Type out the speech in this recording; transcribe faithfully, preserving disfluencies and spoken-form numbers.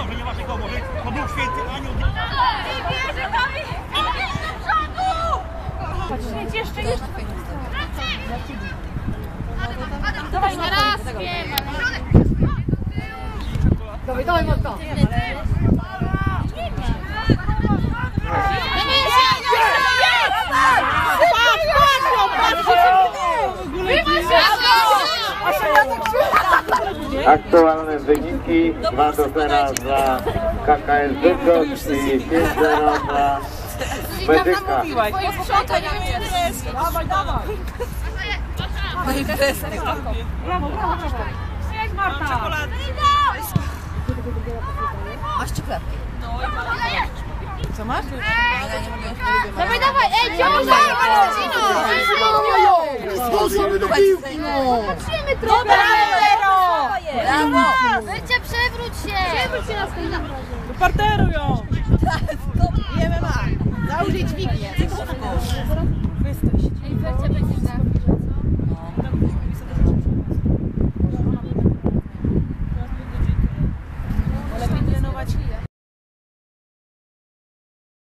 dobrze, nie macie kogo, to Duch Święty Anioł. Jedź jeszcze, jeszcze. Dawaj, na raz, wiem. Dawaj, dawaj, Marta. Aktualne wyniki dwa do zera dla K K S Bydgoszcz i pięć zero dla Medyka. Dawaj, dawaj. Brawo, brawo, brawo. Jedź, Marta. Masz czekoladkę. Co masz? Dawaj, dawaj, ej, ciągle! Spójrzmy do piłki, no! Patrzymy trochę! Brawo! Wycie, przewróć się! Przewróć się na stronę. Do parteru!